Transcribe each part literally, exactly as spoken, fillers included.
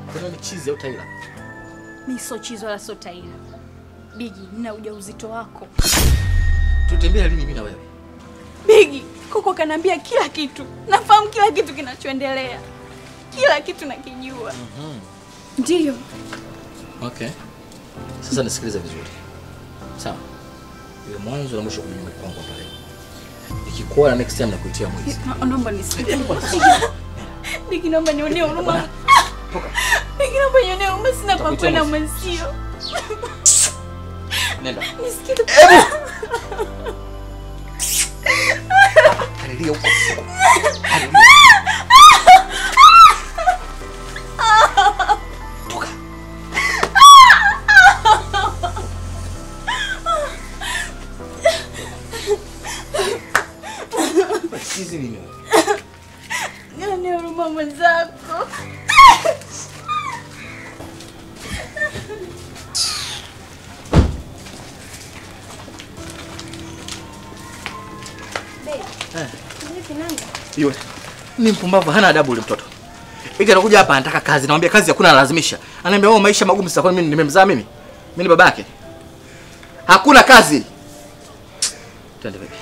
Kuna ni chizi au taila? Mimi sio chizi wala sio taila. Bigi, nina ujauzito wako. Tutembea lini mimi na wewe? Bigi, Koko kanambia kila kitu. Nafahamu kila kitu kinachoendelea. Kila kitu nakijua. Mhm. Ndio. Okay. Sasa nisikilize vizuri. Sawa. Ile mwanzo na mwisho kwenye mpango pale. Ikikuwa next time nakuitia mwizi. Naomba nisikie. Bigi, naomba nionee huruma. Toka. Bigi, naomba nionee huruma, sina pa kwenda mwenzio. Nenda. Nisikie tu. Alilia huko. Toka. Sisi ni nini? Nionee huruma mwenzako. Yule ni mpumbavu, hana adabu yule mtoto. Eti anakuja hapa anataka kazi, namwambia kazi hakuna, analazimisha. Ananiambia wewe maisha magumu sasa, kwa mimi nimemzaa mimi? Mimi ni babake. Hakuna kazi. Twende baby.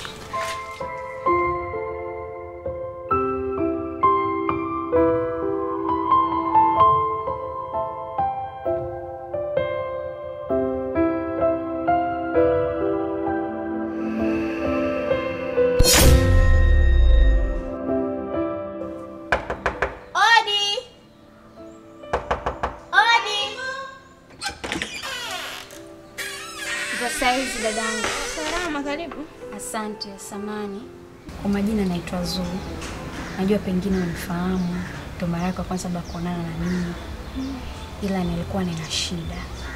Saizi dadangu. Salama, karibu. Asante, samani. Kwa majina naitwa Zuu. Najua pengine unifahamu. Ndo mara yako kwanza bakuonana na mimi. Ila nilikuwa nina shida.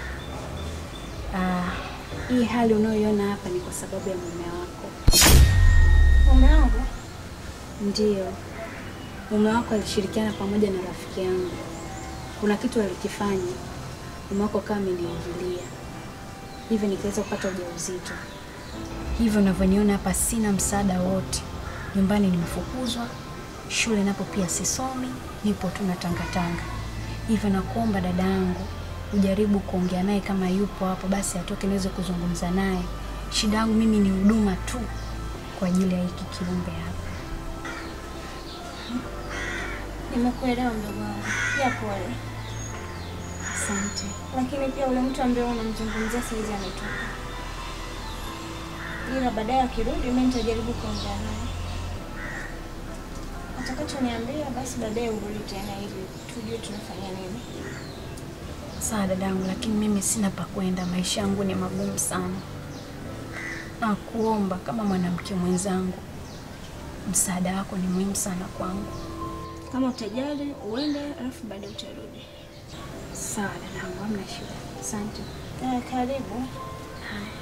Ah, hii hali unayoiona hapa ni kwa sababu ya mume wako. Mume wangu? Ndio. Mume wako alishirikiana pamoja na rafiki yangu. Kuna kitu alikifanya. Mume wako kama ameniingilia. Hivyo nikaweza kupata ujauzito. Hivyo unavyoniona hapa sina msaada wote. Nyumbani nimefukuzwa, shule napo pia sisomi, nipo tu na tanga tanga. Hivyo nakuomba dada yangu ujaribu kuongea naye kama yupo hapo, basi atoke niweze kuzungumza naye. Shida yangu mimi ni huduma tu kwa ajili ya hiki kiumbe hapa. Nimekuelewa mdogo wangu. Pia pole. Asante. Lakini pia ule mtu ambaye unamzungumzia saizi ametoka. Ila baadaye akirudi mimi nitajaribu kuongea naye. Atakachoniambia basi baadaye urudi tena ili tujue tunafanya nini. Sawa dadangu, lakini mimi sina pa kwenda, maisha yangu ni magumu sana. Nakuomba kama mwanamke mwenzangu, msaada wako ni muhimu sana kwangu. Kama utajali uende alafu baadaye utarudi. Sawa dadangu, hamna shida. Asante. Eh, karibu. Haya.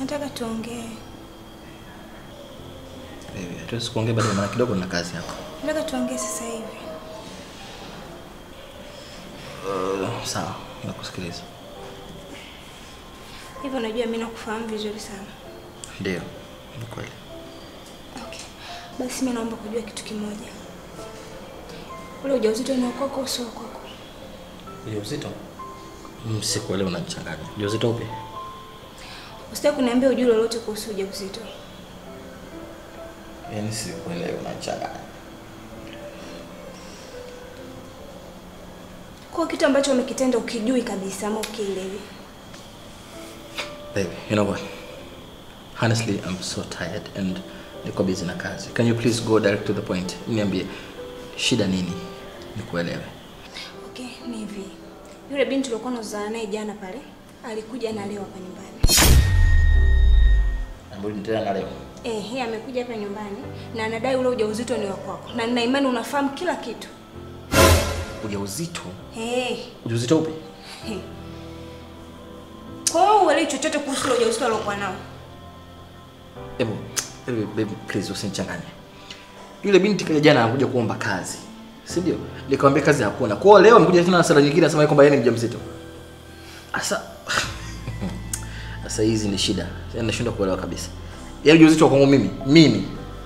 Nataka tuongee. Baby, hatuwezi kuongea bado maana kidogo na kazi hapa. Nataka tuongee sasa hivi. Uh, sawa, nakusikiliza. Hivyo unajua mimi nakufahamu vizuri sana. Ndio, ni kweli. Okay. Basi mimi naomba kujua kitu kimoja. Ule ujauzito ni wako au sio wako? Ujauzito? Msikuelewa unanichanganya. Ujauzito upi? Usitaki kuniambia ujue lolote kuhusu ujauzito. Yaani sikuelewa unanichanganya. Kwa kitu ambacho umekitenda ukijui kabisa ama ukielewi. Baby, you know what? Honestly, I'm so tired and niko busy na kazi. Can you please go direct to the point? Niambie shida nini? Nikuelewe. Okay, ni hivi. Yule binti tulikuwa tunazaa naye jana pale, alikuja na leo hapa nyumbani. Ambaye ndio na leo. Eh, yeye amekuja hapa nyumbani na anadai ule ujauzito ni wako. Na nina imani unafahamu kila kitu. Ujauzito? Eh. Ujauzito upi? Eh. Kwa hiyo uelewi chochote kuhusu ule ujauzito aliokuwa nao? Ebu, baby, baby, please usinichanganye. Yule binti kaja jana anakuja kuomba kazi. Si ndio? Nikamwambia kazi hakuna. Kwa hiyo leo amekuja tena na sala nyingine anasema kwamba yeye ni mjamzito. Asa Asa hizi ni shida. Sasa nashindwa kuelewa kabisa. Yeye ujauzito kwangu mimi, mimi.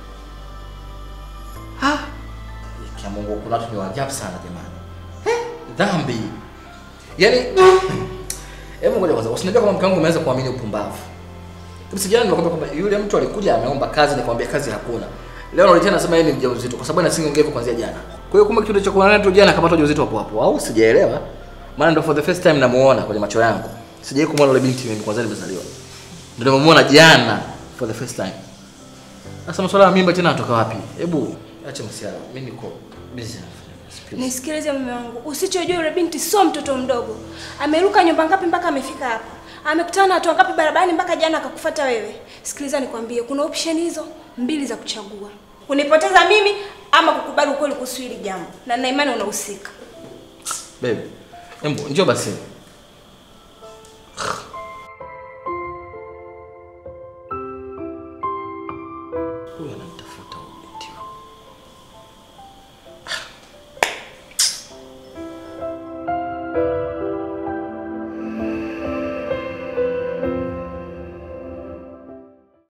Ha? Kia Mungu kuna watu ni waajabu sana jamani. Eh? Dhambi. Yaani hebu ngoja kwanza, usinijua kama mke wangu ameanza kuamini upumbavu. Msijana nimekwambia kwamba yule mtu alikuja ameomba kazi nikamwambia kazi hakuna. Leo anarudi tena anasema yeye ni mjamzito kwa sababu anasingeongea hivyo kuanzia jana. Kwa hiyo kumbe kitu kilichokuwa nacho jana akapata ujauzito hapo hapo. Au sijaelewa. Maana ndio for the first time namuona kwenye macho yangu. Sijawahi kumwona yule binti mimi kwanza nimezaliwa. Ndio nimemuona jana for the first time. Sasa masuala ya mimba tena natoka wapi? Hebu acha msiala. Mimi niko busy. Nisikilize mume wangu. Usichojua yule binti sio mtoto mdogo. Ameruka nyumba ngapi mpaka amefika hapa? Amekutana na watu wangapi barabarani mpaka jana akakufuata wewe? Sikiliza nikwambie, kuna option hizo mbili za kuchagua. Unipoteza mimi ama kukubali ukweli kuhusu hili jambo. Na nina imani unahusika. Baby, embo njoo basi. Huyu anataka